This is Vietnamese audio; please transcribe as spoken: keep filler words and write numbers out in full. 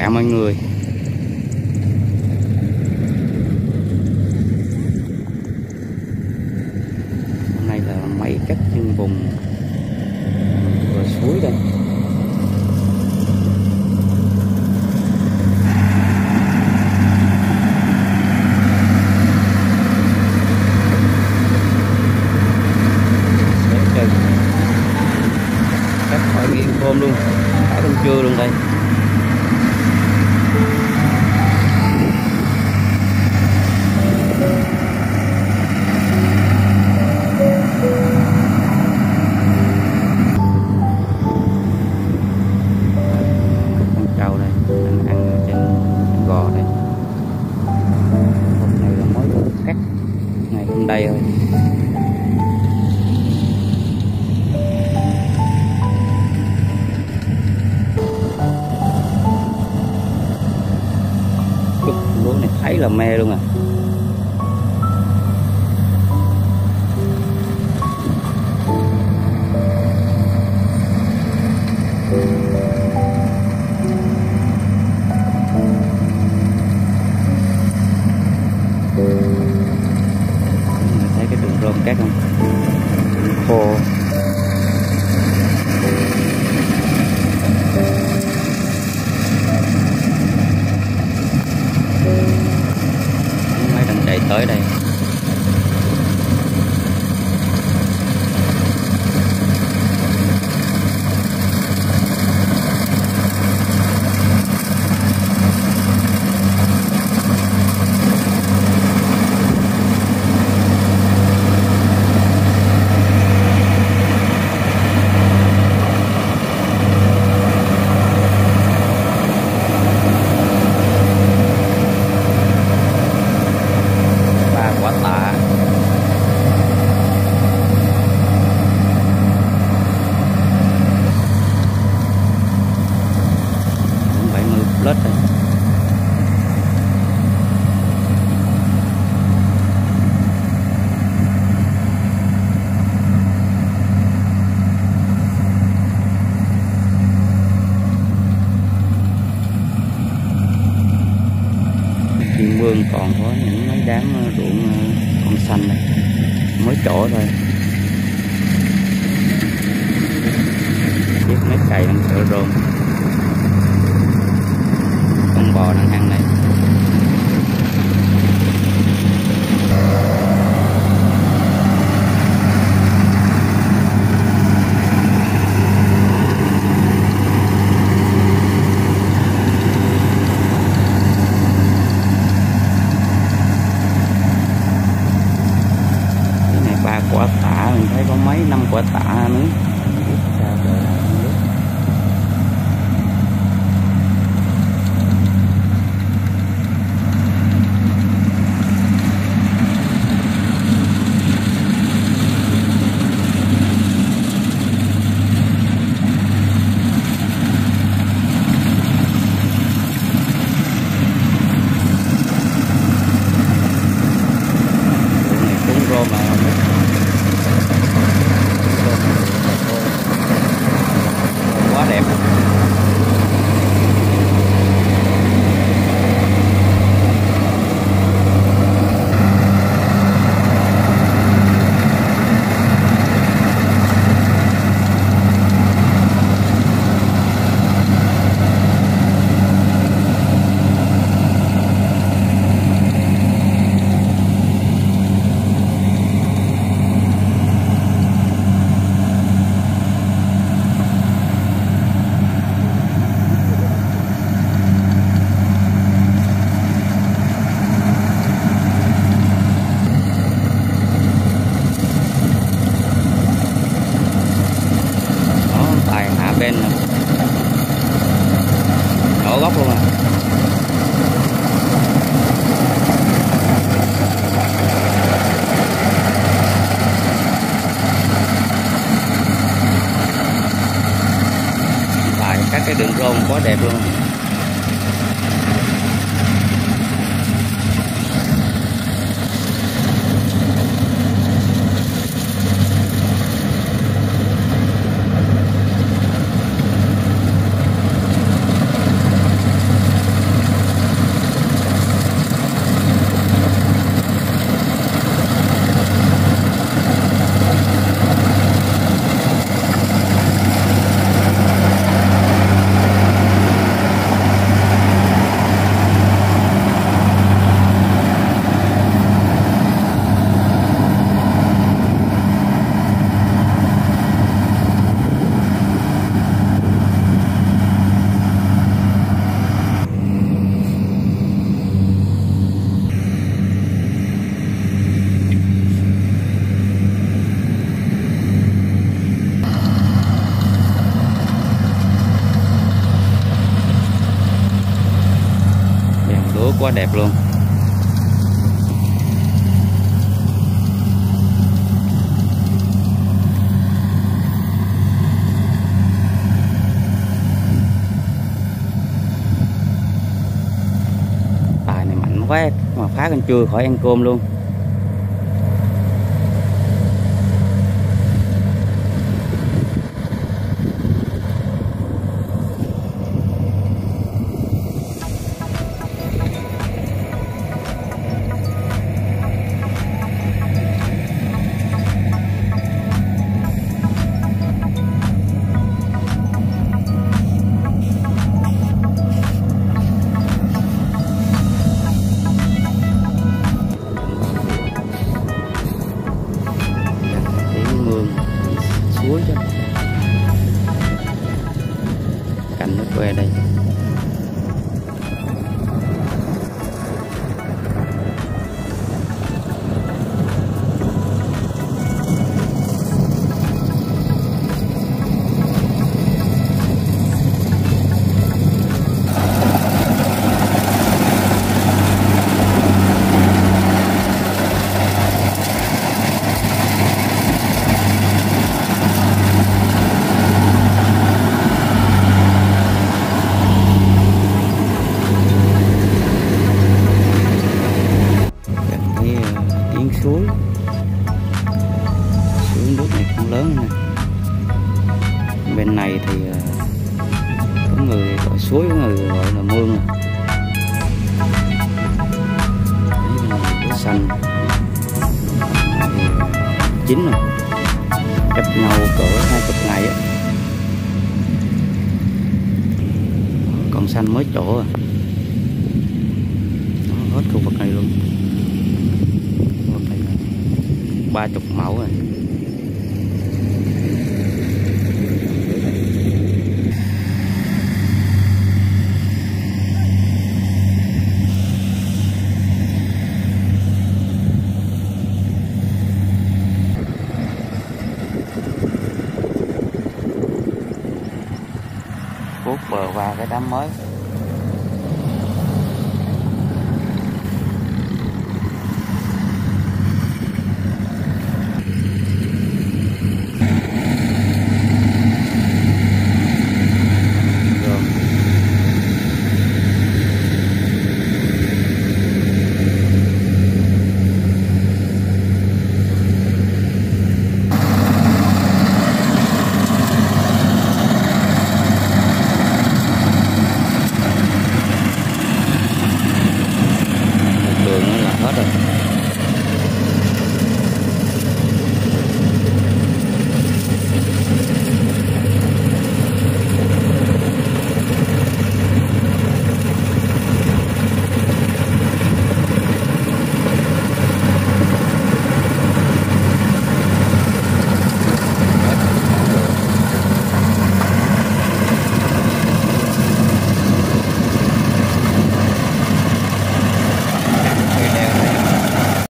khỏe mọi người. Hôm nay là mây cắt trên vùng bờ suối đây. Cắt khỏi miếng tôm luôn, cả trong trưa luôn đây. Đây thôi. Chút lúa này thấy là mê luôn à. Rôm cát không khô. Mấy đang chạy tới đây. Lết đây. Thiên Vương còn có những mấy đám ruộng con xanh này, mới chỗ thôi. Biết mấy cày đang sợ rôm. Con bò đang ăn này. Cái này ba quả tạ, mình thấy có mấy năm quả tạ nữa. Sao rồi là không biết. Quá đẹp. Bên đổ gốc luôn à. Tại các cái đường rôn quá đẹp luôn. quá đẹp luôn. Bài này mạnh quá mà phá con trưa khỏi ăn cơm luôn. Suối chứ cạnh nước que đây. Suối suối nước này cũng lớn nè. Bên này thì có người gọi suối, có người gọi là mương. Đấy, bên này có xanh thì chín rồi, cách nhau cỡ hai chục ngày á. Còn xanh mới chỗ à. Đó, hết khu vực này luôn. Ba chục mẫu rồi. Cuốc bờ qua cái đám mới.